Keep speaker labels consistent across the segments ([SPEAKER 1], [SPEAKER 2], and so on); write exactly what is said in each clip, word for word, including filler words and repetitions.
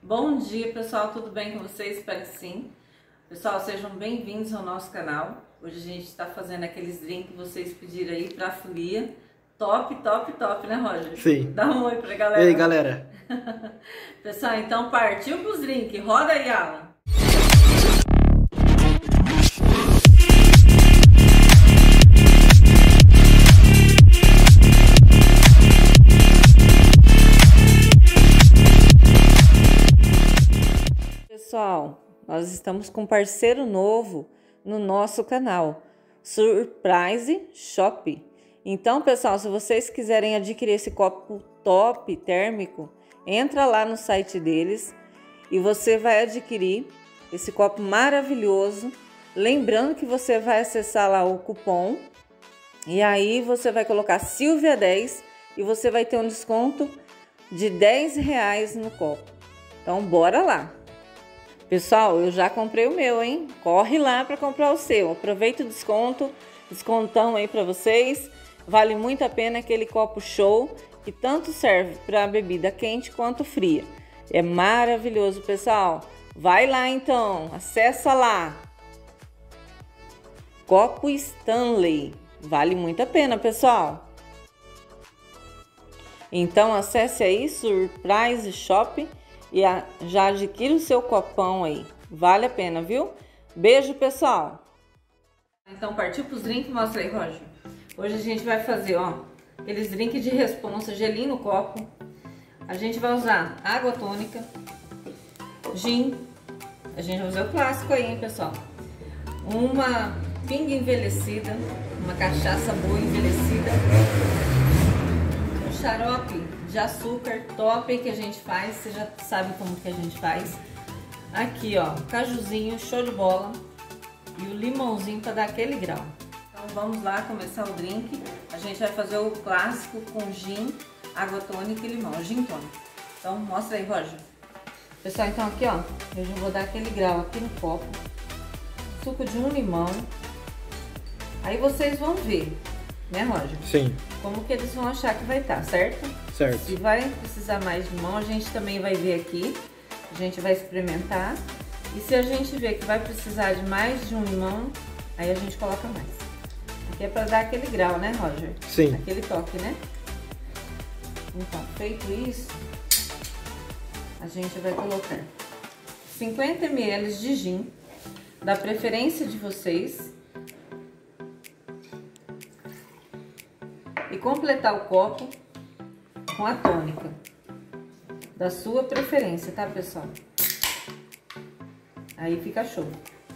[SPEAKER 1] Bom dia, pessoal, tudo bem com vocês? Espero que sim. Pessoal, sejam bem-vindos ao nosso canal. Hoje a gente está fazendo aqueles drinks que vocês pediram aí pra folia. Top, top, top, né, Roger?
[SPEAKER 2] Sim.
[SPEAKER 1] Dá um oi pra galera.
[SPEAKER 2] E aí, galera?
[SPEAKER 1] Pessoal, então partiu pros drinks. Roda aí, Alan. Pessoal, nós estamos com um parceiro novo no nosso canal, Surprise Shop. Então, pessoal, se vocês quiserem adquirir esse copo top térmico, entra lá no site deles e você vai adquirir esse copo maravilhoso. Lembrando que você vai acessar lá o cupom e aí você vai colocar Silvia dez e você vai ter um desconto de dez reais no copo. Então, bora lá! Pessoal, eu já comprei o meu, hein? Corre lá para comprar o seu. Aproveita o desconto, descontão aí para vocês. Vale muito a pena aquele copo show que tanto serve para bebida quente quanto fria. É maravilhoso, pessoal. Vai lá então, acessa lá. Copo Stanley. Vale muito a pena, pessoal. Então acesse aí Surprise Shop e já adquira o seu copão aí. Vale a pena, viu? Beijo, pessoal! Então, partiu pros drinks? Mostra aí, Roger. Hoje a gente vai fazer, ó, aqueles drinks de responsa, gelinho no copo. A gente vai usar água tônica, gin. A gente vai usar o clássico aí, hein, pessoal? Uma pinga envelhecida, uma cachaça boa envelhecida. Um xarope de açúcar top que a gente faz, você já sabe como que a gente faz. Aqui, ó, cajuzinho, show de bola. E o limãozinho para dar aquele grau. Então vamos lá começar o drink. A gente vai fazer o clássico com gin, água tônica e limão, gin tônica. Então mostra aí, Roger. Pessoal, então aqui, ó, eu já vou dar aquele grau aqui no copo. Suco de um limão. Aí vocês vão ver, né, Roger?
[SPEAKER 2] Sim.
[SPEAKER 1] Como que eles vão achar que vai estar, certo?
[SPEAKER 2] Certo.
[SPEAKER 1] Se vai precisar mais de limão, a gente também vai ver aqui. A gente vai experimentar. E se a gente ver que vai precisar de mais de um limão, aí a gente coloca mais. Aqui é para dar aquele grau, né, Roger?
[SPEAKER 2] Sim.
[SPEAKER 1] Aquele toque, né? Então, feito isso, a gente vai colocar cinquenta mililitros de gin, da preferência de vocês. E completar o copo com a tônica da sua preferência, tá, pessoal? Aí fica show.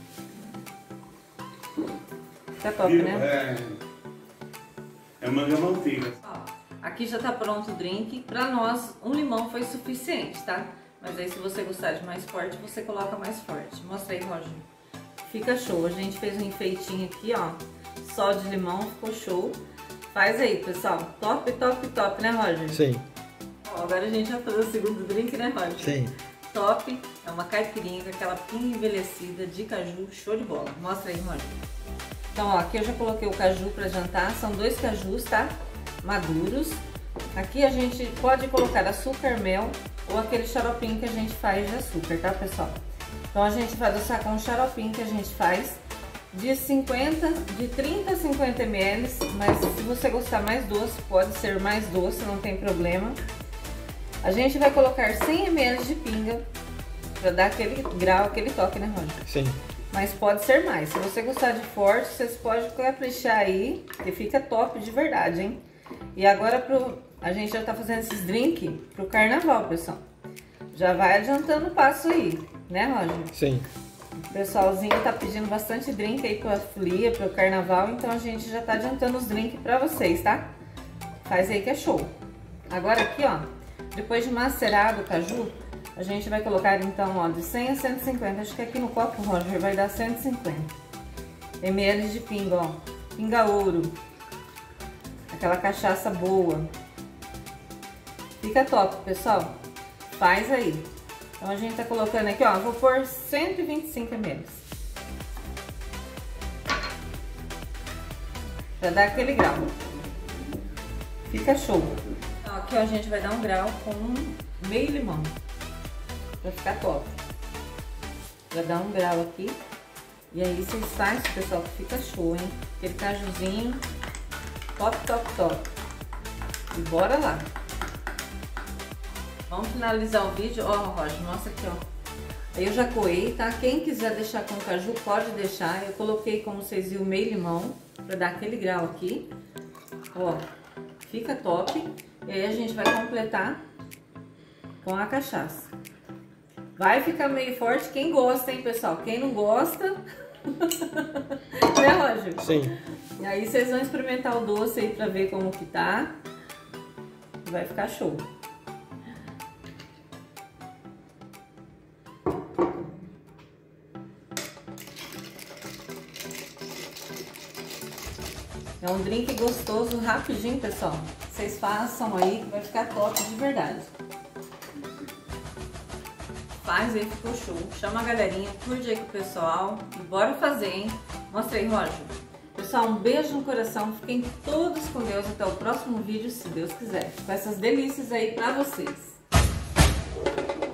[SPEAKER 1] Fica top,
[SPEAKER 3] Viu?
[SPEAKER 1] né?
[SPEAKER 3] É, é manga manteiga.
[SPEAKER 1] Ó, aqui já tá pronto o drink. Pra nós, um limão foi suficiente, tá? Mas aí se você gostar de mais forte, você coloca mais forte. Mostra aí, Roger. Fica show. A gente fez um enfeitinho aqui, ó. Só de limão, ficou show. Faz aí, pessoal. Top, top, top, né, Roger?
[SPEAKER 2] Sim.
[SPEAKER 1] Ó, agora a gente vai fazer o segundo drink, né, Roger?
[SPEAKER 2] Sim.
[SPEAKER 1] Top. É uma caipirinha com aquela pinga envelhecida de caju. Show de bola. Mostra aí, Roger. Então, ó, aqui eu já coloquei o caju pra jantar. São dois cajus, tá? Maduros. Aqui a gente pode colocar açúcar, mel ou aquele xaropinho que a gente faz de açúcar, tá, pessoal? Então, a gente vai adoçar com o xaropinho que a gente faz de cinquenta, de trinta a cinquenta mililitros, mas se você gostar mais doce, pode ser mais doce, não tem problema. A gente vai colocar cem mililitros de pinga, para dar aquele grau, aquele toque, né, Roger?
[SPEAKER 2] Sim.
[SPEAKER 1] Mas pode ser mais. Se você gostar de forte, vocês podem caprichar aí, que fica top de verdade, hein? E agora pro, a gente já tá fazendo esses drinks pro carnaval, pessoal. Já vai adiantando o passo aí, né, Roger?
[SPEAKER 2] Sim.
[SPEAKER 1] O pessoalzinho tá pedindo bastante drink aí pra folia, pro carnaval, então a gente já tá adiantando os drinks pra vocês, tá? Faz aí que é show. Agora aqui, ó, depois de macerado o caju, a gente vai colocar então, ó, de cem a cento e cinquenta, acho que aqui no copo, Roger, vai dar cento e cinquenta mililitros de pinga, ó, pinga ouro, aquela cachaça boa. Fica top, pessoal. Faz aí. Então a gente tá colocando aqui, ó, vou pôr cento e vinte e cinco mililitros. Pra dar aquele grau. Fica show. Então aqui, ó, a gente vai dar um grau com meio limão. pra ficar top. Já dá um grau aqui. E aí vocês fazem, pessoal, que fica show, hein? Aquele cajuzinho, top, top, top. E bora lá. Vamos finalizar o vídeo. Ó, Roger, mostra aqui, ó. Aí eu já coei, tá? Quem quiser deixar com caju, pode deixar. Eu coloquei, como vocês viram, meio limão, pra dar aquele grau aqui. Ó, fica top. E aí a gente vai completar com a cachaça. Vai ficar meio forte quem gosta, hein, pessoal? Quem não gosta... Né, Roger?
[SPEAKER 2] Sim.
[SPEAKER 1] E aí vocês vão experimentar o doce aí pra ver como que tá. Vai ficar show. É um drink gostoso, rapidinho, pessoal. Vocês façam aí que vai ficar top de verdade. Faz aí, ficou show. Chama a galerinha, curte aí com o pessoal e bora fazer, hein? Mostra aí, Roger. Pessoal, um beijo no coração. Fiquem todos com Deus. Até o próximo vídeo, se Deus quiser. Com essas delícias aí pra vocês.